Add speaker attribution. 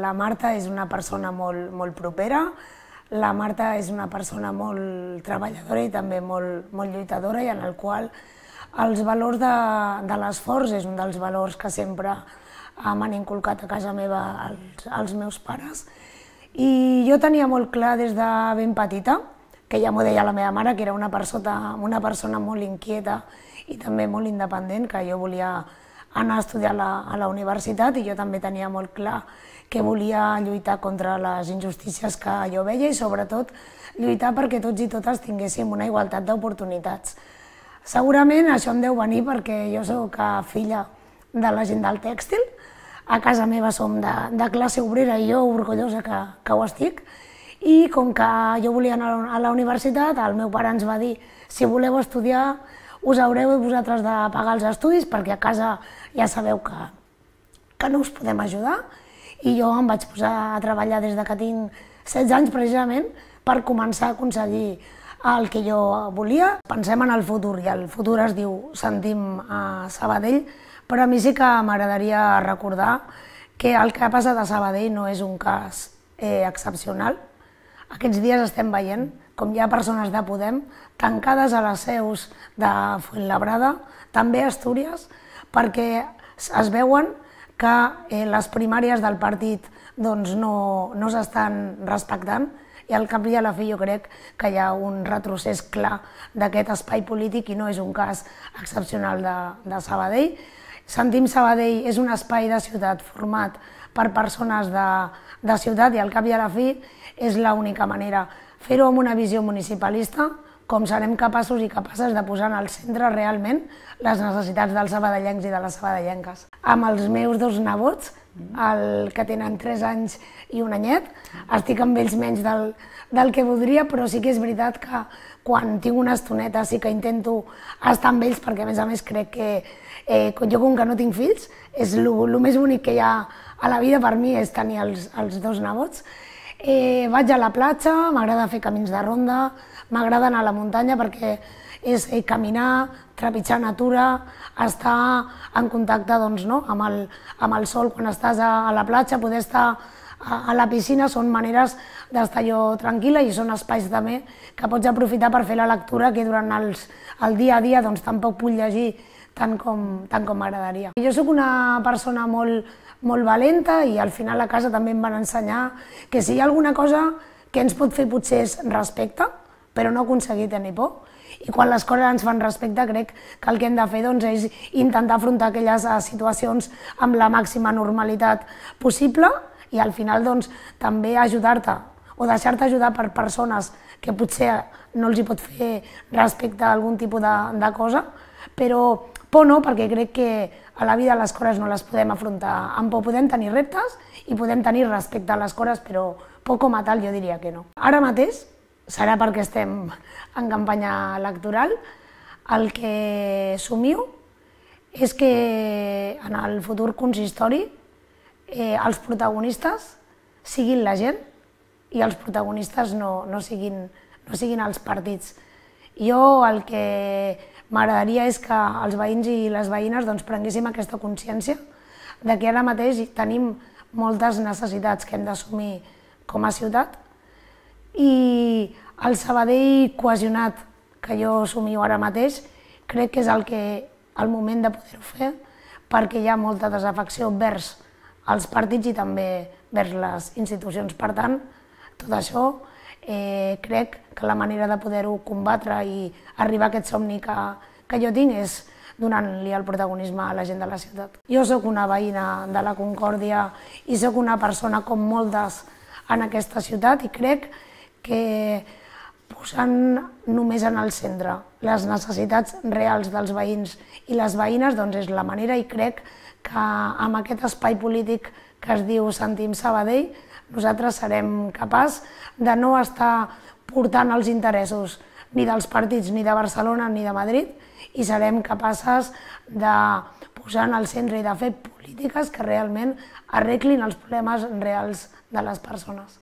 Speaker 1: la Marta és una persona molt propera, la Marta és una persona molt treballadora i també molt lluitadora, i en el qual els valors de l'esforç és un dels valors que sempre m'han inculcat a casa meva els meus pares. I jo tenia molt clar des de ben petita, que ja m'ho deia la meva mare, que era una persona molt inquieta i també molt independent, que jo volia anar a estudiar a la universitat, i jo també tenia molt clar que volia lluitar contra les injustícies que jo veia i sobretot lluitar perquè tots i totes tinguéssim una igualtat d'oportunitats. Segurament això em deu venir perquè jo soc filla de la gent del tèxtil, a casa meva som de classe obrera i jo orgullosa que ho estic, i com que jo volia anar a la universitat, el meu pare ens va dir: si voleu estudiar us haureu vosaltres de pagar els estudis perquè a casa ja sabeu que no us podem ajudar, i jo em vaig posar a treballar des que tinc 16 anys precisament per començar a aconseguir el que jo volia. Pensem en el futur, i el futur es diu Sentim Sabadell, però a mi sí que m'agradaria recordar que el que ha passat a Sabadell no és un cas excepcional. Aquests dies estem veient com hi ha persones de Podem tancades a les seus de Fuenlabrada, també a Astúries, perquè es veuen que les primàries del partit no s'estan respectant, i al cap i a la fi jo crec que hi ha un retrocés clar d'aquest espai polític i no és un cas excepcional de Sabadell. Sentim Sabadell és un espai de ciutat format per persones de ciutat, i al cap i a la fi és l'única manera. Fer-ho amb una visió municipalista, com serem capaços i capaces de posar en el centre realment les necessitats dels sabadellencs i de les sabadellenques. Amb els meus dos nebots, el que tenen 3 anys i un anyet, estic amb ells menys del que voldria, però sí que és veritat que quan tinc una estoneta sí que intento estar amb ells, perquè a més crec que jo, com que no tinc fills, és el més bonic que hi ha a la vida per mi, és tenir els dos nebots. Vaig a la platja, m'agrada fer camins de ronda, m'agrada anar a la muntanya perquè és caminar, trepitjar natura, estar en contacte amb el sol quan estàs a la platja, poder estar a la piscina, són maneres d'estar jo tranquil·la i són espais també que pots aprofitar per fer la lectura que durant el dia a dia tampoc puc llegir tant com m'agradaria. Jo soc una persona molt valenta i al final a casa també em van ensenyar que si hi ha alguna cosa que ens pot fer potser és respecte, però no aconseguir tenir por. I quan les coses ens fan respecte crec que el que hem de fer és intentar afrontar aquelles situacions amb la màxima normalitat possible i al final també ajudar-te o deixar-te ajudar per persones que potser no els hi pot fer respecte a algun tipus de cosa, però por no, perquè crec que a la vida les coses no les podem afrontar amb por. Podem tenir reptes i podem tenir respecte a les coses, però por com a tal jo diria que no. Ara mateix, serà perquè estem en campanya electoral, el que somio és que en el futur consistori els protagonistes siguin la gent i els protagonistes no siguin els partits. Jo el que m'agradaria és que els veïns i les veïnes prenguéssim aquesta consciència de que ara mateix tenim moltes necessitats que hem d'assumir com a ciutat, i el Sabadell cohesionat que jo somio ara mateix crec que és el moment de poder-ho fer, perquè hi ha molta desafecció vers els partits i també vers les institucions. Per tant, tot això crec que la manera de poder-ho combatre i arribar a aquest somni que jo tinc és donant-li el protagonisme a la gent de la ciutat. Jo sóc una veïna de la Concòrdia i sóc una persona com moltes en aquesta ciutat, i crec que posant només en el centre les necessitats reals dels veïns i les veïnes és la manera, i crec que amb aquest espai polític que es diu Sentim Sabadell nosaltres serem capaços de no estar portant els interessos ni dels partits ni de Barcelona ni de Madrid, i serem capaces de posar en el centre i de fer polítiques que realment arreglin els problemes reals de les persones.